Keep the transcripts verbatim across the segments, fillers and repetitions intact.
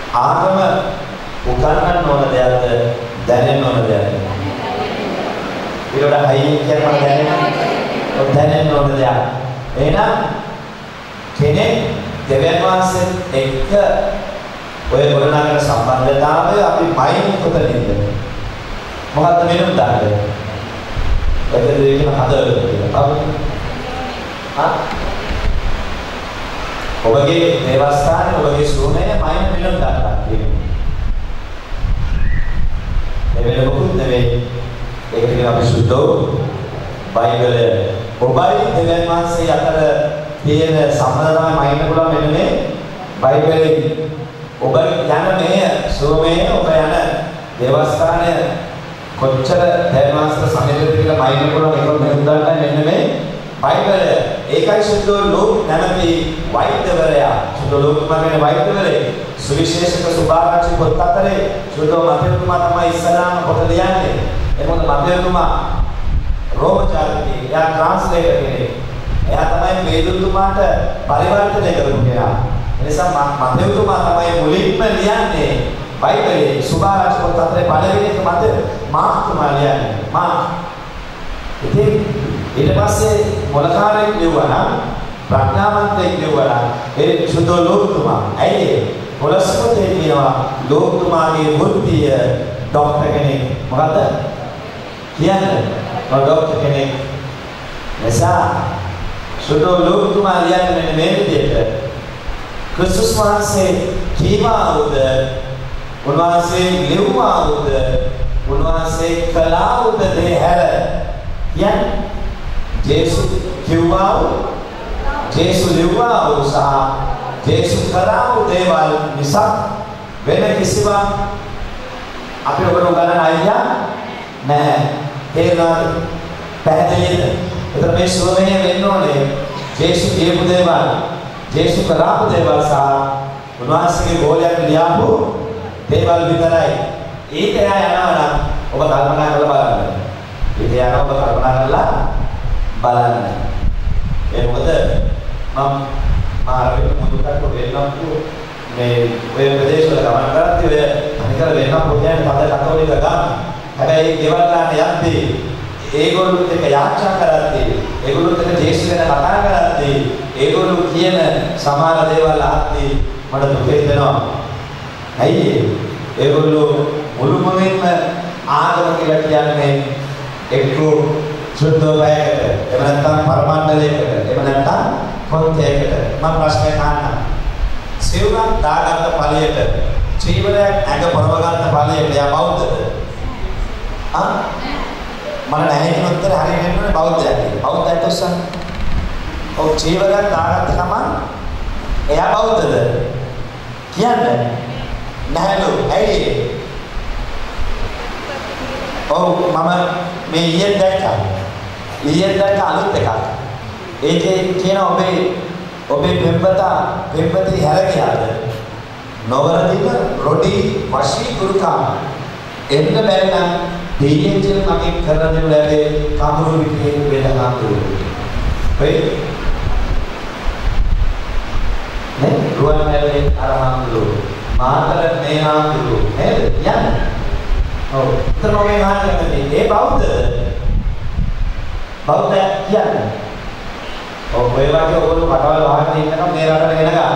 ආගම උගන්වන්න ඕන දෙයක්ද දැනෙන්න ඕන දෙයක්ද? ඊට හයියෙන් කියන මම දැනෙන්න දැනෙන්න ඕන දෙයක්. එහෙනම් කෙනෙක් දෙවියන් වහන්සේත් එක්ක ඔය ගොඩනගන සම්බන්ධතාවය අපි මයින් කොතනින්ද? මොකද්ද මෙන්න දාන්නේ? ඒක දෙවියන් හදවත කියලා. හා ඔබගේ දේවස්ථානයේ ඔබගේ ශූන්‍යය මයින් මෙන්න දානවා කියන්නේ. එවෙල මොකුත් නෙවෙයි. ඒක කියන අපි සුද්ධෝ බයිබලය. ඔබයි දෙවියන් වහන්සේ අතර තියෙන සම්බන්ධය තමයි මයින් පුළුවන් මෙන්න මේ බයිබලයේ. ඔබ යන මේ සෝමයේ ඔබ යන දේවස්ථානය කොච්චර ධර්මාස්ත්‍ර සමීපද කියලා මයින් පුළුවන් ඒක මෙන්න දාන්න මෙන්න මේ බයිබලය. ඒකයි සුද්ධෝ ලෝක නැමැති වෛද්‍යවරයා සුද්ධෝ ලෝකමගේ වෛද්‍යවරේ සුවිශේෂක සුභාරංචි පොත් අතරේ සුද්ධෝ මතයතුමා තමයි ඉස්සරහම පොත ලියන්නේ. එතකොට මතයතුමා රෝම ජාතිකේ එයා ට්‍රාන්ස්ලේටර් කෙනෙක්. එයා තමයි මේදුතුමාට පරිවර්තනය කරපු කෙනා. ඒ නිසා මතයතුමා තමයි මුලින්ම ලියන්නේ බයිබලයේ සුභාරංචි පොත් අතරේ පළවෙනි එක මත මාර්ක්තුමා ලියන්නේ. මාර්ක්. ඉතින් ඊට පස්සේ මොලකාරයෙක් ලියුවා නම් ප්‍රඥාවන්තයෙක් ලියුවා නම් ඒ සුද්ධ ලෝකතුමා. ඇයි පොළොස්පතේ කියනවා ලෝකතුමාගේ වෘත්තිය ડોක්ටර් කෙනෙක්. මොකද්ද? කියන්නේ ડોක්ටර් කෙනෙක්. නිසා සුද්ධ ලෝකතුමා ලියන්නේ මෙන්න මේ විදිහට. ක්‍රිස්තුස් වහන්සේ කීවාද? උන්වහන්සේ ලියුවාද? උන්වහන්සේ කළාද දේ හැර කියන්නේ ජේසු කිව්වා ජේසු ලිව්වා සහ ජේසු කරා දේවල් නිසා වෙන කිසිවක් අපි ඔබට උගන්වන්න අයියා නැහැ. තේරුණාද? පැහැදිලිද? ඒතර මේ ශ්‍රවණය වෙන්න ඕනේ ජේසු කියපු දේවල් ජේසු කරාපු දේවල් සහ උන්වහන්සේගේ ගෝලයන් ලියාපු දේවල් විතරයි. ඒක එයා යනවා නම් ඔබ කල්පනා කරලා බලන්න. ඒක යනවා ඔබ කල්පනා කරලා බලන්න. ඒ මොකද මම මාර්ගෙට මුදුකට වෙන්නම්තු මේ ඔය ප්‍රදේශවල ගමන් කරද්දී ඔය අනිකර වෙනම පොඩ්ඩක් පද කතෝලික ගම්. හැබැයි ගෙවල් ගන්න යද්දී ඒගොල්ලොත් එක්ක යාච්ඡා කරද්දී ඒගොල්ලොත් එක්ක ජේසු ගැන කතා කරද්දී ඒගොල්ලෝ කියන සමාන දේවල් අහද්දී මට දුක හිතෙනවා. ඇයි ඒගොල්ලෝ මුළුමනින්ම ආගම කියලා කියන්නේ එක්කෝ සුද්ධෝපයකට එහෙම නැත්නම් පරමණ්ඩලයකට එහෙම නැත්නම් පොත්යකට මම ප්‍රශ්නයක් අහන්නම්. සිවුරක් දාගත්ත ඵලයට චීවරයක් ඇඟ පරවගත්ත ඵලයට යා බෞද්ධද? ආ මම නැහැ කියන උත්තර හරියට දෙන්නේ බෞද්ධයෙක්. බෞද්ධයෙක් උස්සන්න. ඔව් චීවරයක් දාගත්ත ගමන් එයා බෞද්ධද? කියන්නේ නැහැලු. ඇයි? ඔව් මම මේ ඊයේ දැක්කා. ඊයේ දැක්ක අලුත් එකක්. ඒකේ කියන ඔබේ ඔබේ පෙම්වතා පෙම්වතේ හැර ගියාද? නොවරදින රොඩි වශී කුරුකා එන්න බැරි නම් දෙයියන්චර මගේ කරන දේ ලැබේ කඳුළු පිටේ වෙලහා දුරු. වෙයි. නේ රුවන්වැලියේ අරහම්දුරු මාතර නේහාඳුරු නේද? යන්න. ඔව්. උත්තරමගේ මහානගමේ ඒ බෞද්ධ බෞද්ධ කියන්නේ. ඔව් ඔය වගේ ඔයගොල්ලෝ කටවල් වහගෙන ඉන්නකම් මේ රටට ගෙන ගන්නවා.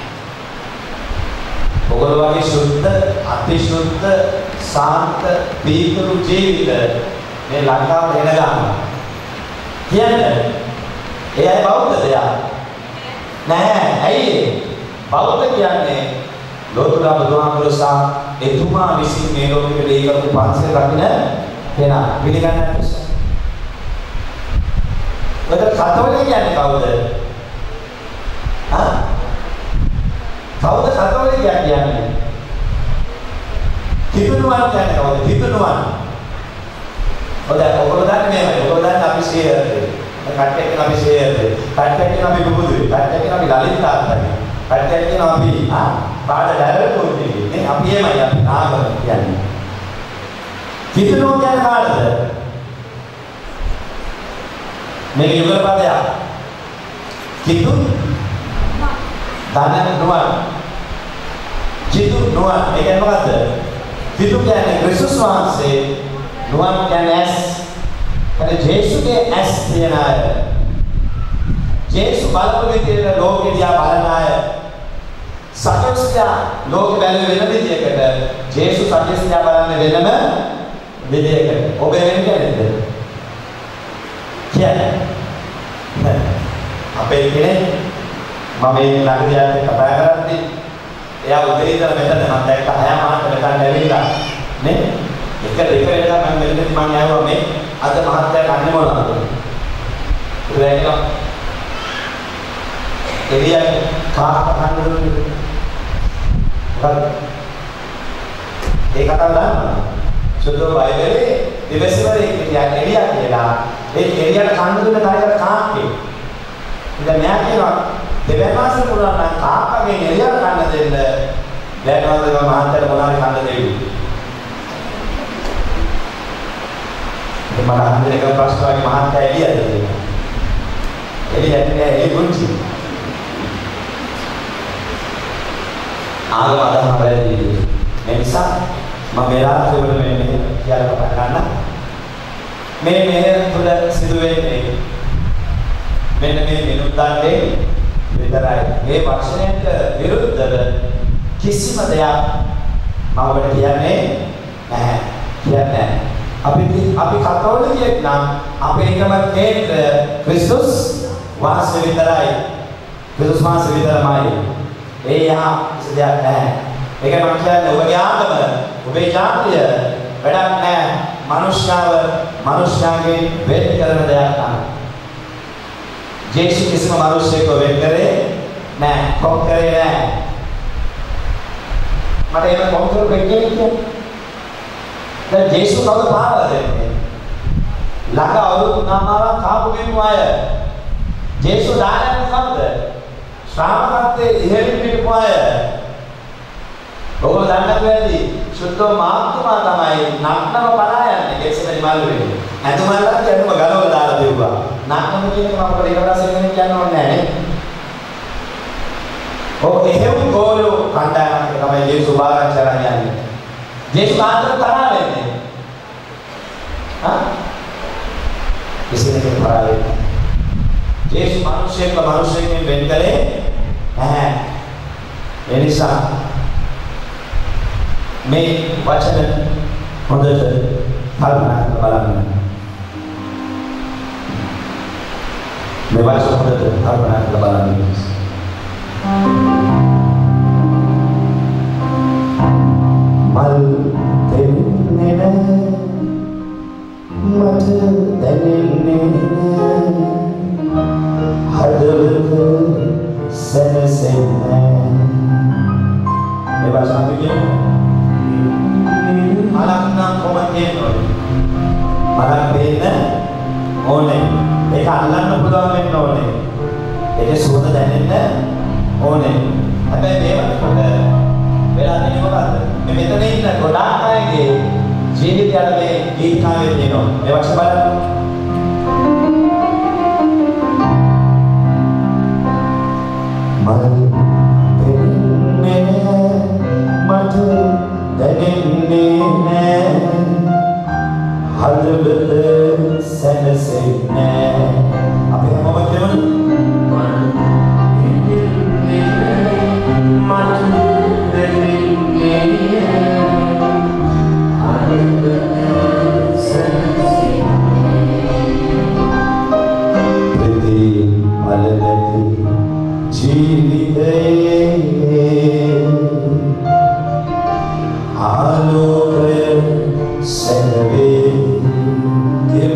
ඔයගොල්ලෝ වගේ සුද්ධ, අතිශුද්ධ, සාන්ත, පීතුරු ජීවිත මේ ලංකාවට ගෙන ගන්නවා. කියන්නේ ඒ අය බෞද්ධද යා? නැහැ. ඇයි? බෞද්ධ කියන්නේ ලෝතුරා බුදුහාමුදුරුවෝ සහ එතුමා විසින් මේ ලෝකෙට දීකපු පන්සල් රකින්න කෙනා පිළිගන්නේ නැහැ. ඔය කතෝලික කියන්නේ කවුද? හා? කවුද කතෝලික කියන්නේ? තිතුණුවන් කියන්නේ කවුද? තිතුණුවන්. ඔය ඔයගොල්ලෝ දන්නේ මේවයි. ඔයගොල්ලෝ දන්නේ අපි ෂෙයාර් දෙයි. කට්ටියක් කියන අපි ෂෙයාර් දෙයි. කට්ටියක් කියන අපි බුදුදුයි. කට්ටියක් කියන අපි ලලිත් තාත්තයි. කට්ටියක් කියන අපි ආ පාඩ ඩයරෙක්ට් කොල්ලේ. නේ අපි එමය අපි ආගම කියන්නේ. තිතුණුවන් කියන්නේ කාටද? මේක යුගල පදයක්. කිතු ධන නුවන්. චිතු නුවන් ඒ කියන්නේ මොකද්ද? චිතු කියන්නේ ක්‍රිස්තුස් වහන්සේ, නුවන් කියන්නේ ඇස්. ඒ ජේසුගේ ඇස් තියන අය. ජේසු බලපු විදිහට ලෝකෙ දිහා බලන අය. සත්‍යස්ත්‍යා ලෝකෙ බැලුවේ වෙන විදිහකට, ජේසු සත්‍යස්ත්‍යා බලන්නේ වෙනම විදිහකට. ඔබ වෙන්නේ නේද? කියන්නේ අපේ කෙනෙක් මම මේ ළඟදී කතා කරද්දී එයා උදේ ඉඳලා මෙතන මම දැක්ක හය මාසෙ මෙතන ඇවිල්ලා නේ එක දෙක වෙනකම් මම මෙතනදී මම ආවා මේ අද මහත්තයා කන්නේ මොනවද? ඒක එළිය කාට කන්න දුන්නේ? හරි. ඒ කතාව දාන්න. සුදු බයිබලේ දිවසිවරේ කියන්නේ එළිය කියලා. ඒ එළියට කන්න දුන්න තරකට කාක්කේ. ඉතින් මෙයා කියනවා දෙවන මාසෙ පුරා නම් කාක්කගේ එළියට කන්න දෙන්න දැනවද මහත්තයාට මොනවාරි කන්න දෙවි. ඉතින් මම අහන්නේ එක ප්‍රශ්නයක් මහත්තයා එළියද කියලා. එළියට නෑ එළිය ගුංචි. ආගම අදහන වැරදි. ඒ නිසා මම මේ රාත්‍රියේ වල මේ මෙහෙම කියලා කතා කරන්න. මේ මෙහෙර තුල සිදුවෙන්නේ මෙන්න මේ විනුද්දන්නේ විතරයි. මේ වචනයට විරුද්ධව කිසිම දෙයක් මම ඔබට කියන්නේ නැහැ. කියන්නේ අපි අපි කතෝලිකයෙක් නම් අපේ එකම කේන්ද්‍රය ක්‍රිස්තුස් වහන්සේ විතරයි. ක්‍රිස්තුස් වහන්සේ විතරමයි. ඒ යහ දෙයක් නැහැ. ඒක මම කියන්නේ ඔබගේ ආගම, ඔබේ ජාතිය වැඩක් නැහැ. මනුෂ්‍යව මනුෂ්‍යයන්ගේ වෙන් කරන දෙයක් නැහැ. ජේසු කිසිම මනුෂ්‍යයෙක් වෙන් කරේ නැහැ. කොම් කරේ නැහැ. මට ඒක කොම් කරු දෙන්නේ කියන්නේ. දැන් ජේසු කවුද පාරලා දෙන්නේ? ළඟ අවුරුදු නවමාවක් කාපු කෙනෙක් අය. ජේසු දානන්නේ කවුද? ශ්‍රාවකත්වයේ ඉහෙලින් පිටපු අය. ඔබ දන්නත් වැඩි සුද්ධෝ මාත්තුමා තමයි නක්නම පලා යන්නේ කෙසෙලි මල් වෙන්නේ. ඇතුමල්ලත් ඇතුම ගලවලා දාලා දෙවුවා. නක්නම කියන්නේ මම ඔබට ඊට පස්සේ වෙන කියන්න ඕනේ නැහැ නේ. ඔව් එහෙම ගෝලෝ කණ්ඩායමක් තමයි ජේසු බාරක් කරන් යන්නේ. ජේසු කාන්තර තරහ වෙන්නේ. හා? කෙසෙලි පලා වෙන්නේ. ජේසු මිනිස්සෙක්ව මිනිස්සෙක්ගෙන් වෙන් කළේ නැහැ. ඒ නිසා මේ වචන හොඳට කල්පනා කරලා බලන්න. මේ වචන හොඳට කල්පනා කරලා බලන්න. මල් දෙන්නේ නැහැ මට දැනෙන්නේ හදවත සැනසෙන්නේ මේ වචන කියන්නේ මලක් නම් කොහොමද කියන්නේ? මලක් දෙන්න ඕනේ. ඒක අල්ලන්න පුළුවන් වෙන්න ඕනේ. ඒකේ සුවඳ දැනෙන්න ඕනේ. හැබැයි මේවට කොට වෙලා තියෙන්නේ මොකද්ද? මේ මෙතන ඉන්න ගොඩාක් අයගේ ජීවිතවල මේ ගීතාවේ තියෙනවා. මේ වචන බලන්න. මල් දෙන්නේ මට දැනෙන්නේ නැහැ හදවත සැනසෙන්නේ අපි හැමෝම කියමු මට දැනෙන්නේ හදවත සැනසෙන්නේ ප්‍රති මලනති ජීවිතේ ආලෝකය සැනවේ දෙම්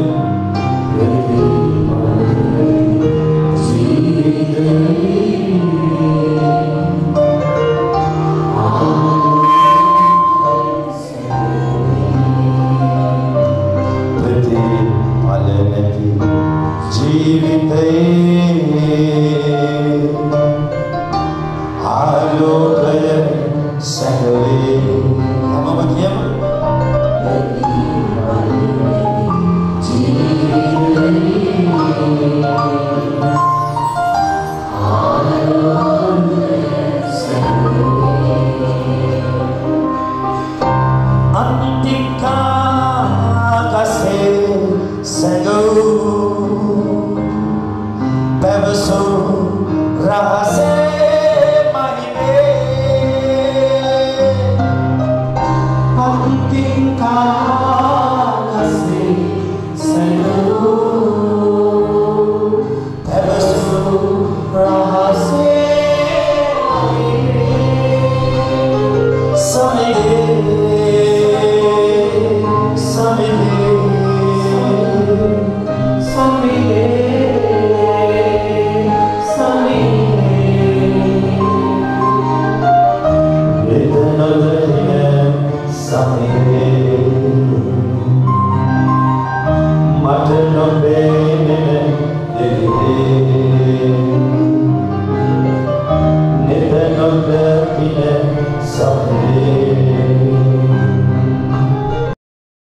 ජීවිතේ ආලෝකය සැනවේ